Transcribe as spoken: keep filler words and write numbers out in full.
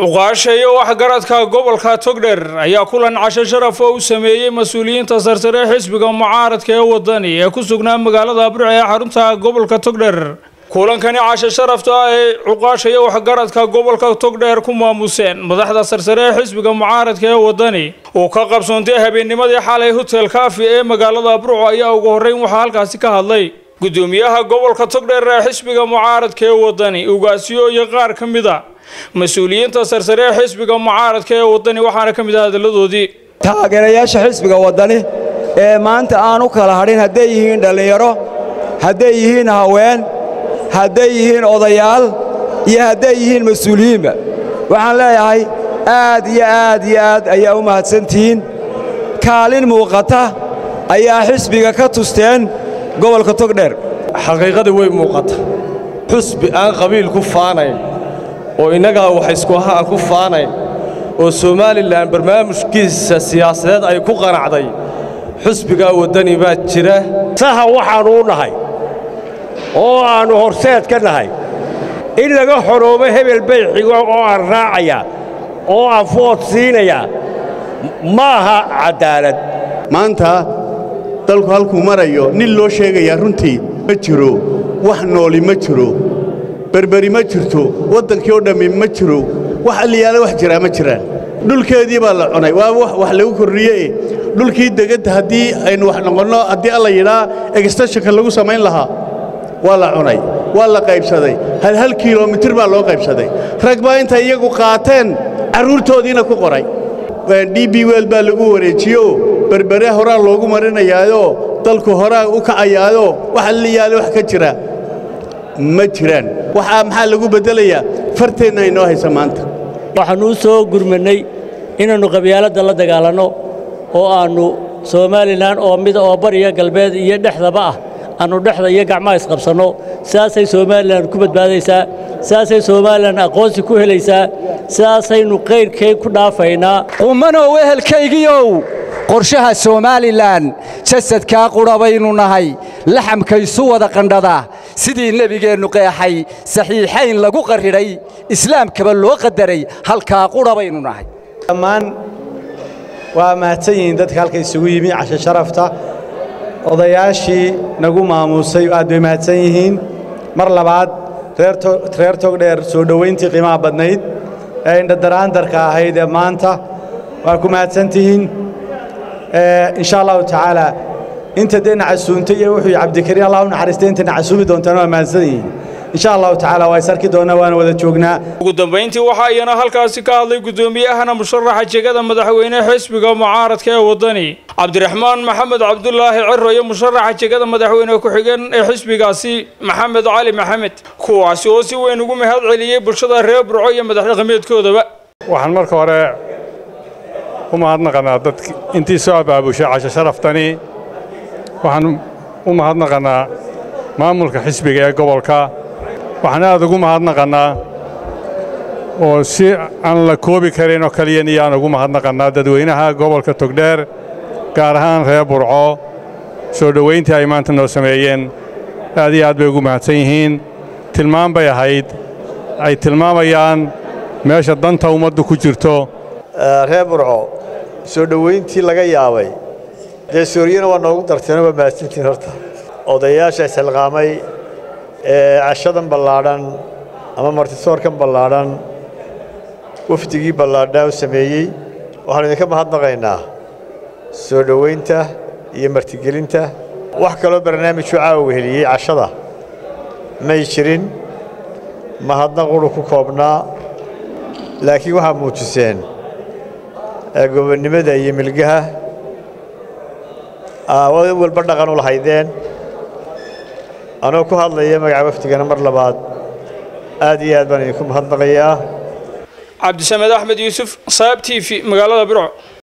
Cuqaasha iyo Waxgaradka gobolka Togdheer ayaa kulan casho sharaf oo u sameeyay mas'uuliyiinta sarsare Xisbiga mucaaradka ee wadani ee ku sugnaa magaalada Burco ee xarunta gobolka Togdheer. Kulankani casho sharafta ah ee Cuqaasha iyo Waxgaradka gobolka Togdheer ku maamuseen madaxda sarsare ee Xisbiga mucaaradka ee wadani oo ka qabsoontay habeennimadii xalay hotel Cafe ee magaalada Burco ayaa ugu horeyn waxa halkaasi ka hadlay gudoomiyaha gobolka Togdheer ee Xisbiga mucaaradka ee wadani ugaasiyo iyo qaar kamid ah مسؤوليين سرسرية حزب معارض كي وطني وحنا كم هذا اللذودي. تاجرياش حزب وطني ما أنت أنا كلهارين هديهين دليرو هديهين هوان هديهين أضيال يهديهين مسؤولين وعن لا يعي آد يا آد يا آد أي أمة سنتين كالين موقتة أي حزب كتوستين قبل كتقدر حقيقة وين موقتة حزب أن قبيل كفانين oo inaga wax isku ahaan ku faanay oo Soomaaliland barnaamijkiisa siyaasadeed ay ku qanacday xisbiga wadani baa jira saha waxaan u nahay oo aan horseed ka nahay in laga xoroobo hebel bayxiga oo aan raacaya oo aan food siinaya maaha cadaalad maanta dalku halku marayo nin loo sheegaya runtii ma jiro wax nooli ma jiro berberi ma jirto wadankii oo dhammi ma jiro wax aliyaale wax jira ma jiraan dhulkeedii baa la cunay waa wax wax lagu korriyay dhulkii degada hadii aynu wax noqono hadii alla yiraahdo extension lagu sameyn lahaa waa la cunay waa la qaybsaday hal hal kiiloomitir baa loo qaybsaday rag baa inta iyagu qaateen caruurtoodiina ku qoray D B World baa lagu wareejiyo berberi hore loogu marinayaayo dalku hore u kacayaayo wax aliyaale wax ka jira ma jiraan waxa maxaa lagu bedelayaa farteena inoo haysa maanta waxaan u soo gurmanay inaanu qabyaalada la dagaalano oo aanu Soomaaliland oo mid oo bariga galbeed iyo dhexdaba ah aanu dhexda iyo gacmaha isqabsano saasay Soomaaliland ku badbaadaysaa saasay Soomaaliland aqoonsi ku helaysaa saasaynu qeyrkay ku dhaafaynaa qumano wehelkaygiyow qorshaha Soomaaliland jasadka qurabaynu nahay laxamkaysu wada qandhada sidii nabigeenu qeexay saxiixayn lagu qariray islaamkaba loo qadaray halka qurabaynu nahay dhammaan waa mahadsanyihiin dadka halka isugu yimi casho sharafta odayaashii nagu maamusay aad bay mahadsan yihiin mar labaad reer reer Togdheer soo dhaweyntii qiimaha badnayd ee inta daraandarka ahayd ee maanta waa ku mahadsantihiin إن شاء الله تعالى أنت دين عسونتي وحي عبد الكريم الله ونحرستين أنت عسوبي دون تنوى مازنين إن شاء الله تعالى ويسارك دونا وانا وذا جوجنا قدام بينتي وحينا هالكاسي كاضي قدومي أهنا مشرح جيدا مدحوينه حزب معارض كي وطني عبد الرحمن محمد عبد الله عرو يوم مشرح جيدا مدحوينه كحجن حزب قاسي محمد علي محمد كواسوسي وين نقوم هذا عليه برشة ريب رعية مدحنا غميت كودا بقى وحن مركو ورا وما هادنا قناة دتك انتي سؤال أبو شاعة شرفتني وحن وما هادنا قناة ما ملك حسبي قبل كا وحنا هذا وما هادنا قناة وسي عن لكوبي كرينو كليني أنا وما هادنا قناة ددوينها قبل كتقدر كارهان غير برعو سو دوين تاي ما انتنو سميين هذه عاد بيقوم هاتسينهين تلمان بيا هيد أي تلمان بيان ماشى الضنطة ومدو كجرتو reer Burco soo dhaweyntii laga yaabay ee Suuriyana waa noogu darteen waa maasintiin horta odayaasha salqaamay ee cashadan ballaaran ama martisoorkan ballaaran wafdigii ballaadhaa u sameeyay waxaan idinka mahadnaqaynaa soo dhaweynta iyo martigelinta wax kale oo barnaamij u caaw heliyay cashada ma jirin mahadnaq uu ku koobnaa laakiin waxa muujiseen gobonnimada iyo milgaha aawad walba dhaqan u lahaydeen anoo ku hadlaya magaca wafdigana mar labaad aad iyo aad baan idinku mahadnaqayaa Cabdi Sameed Axmed Yuusuf Saab T V magaalada Burco.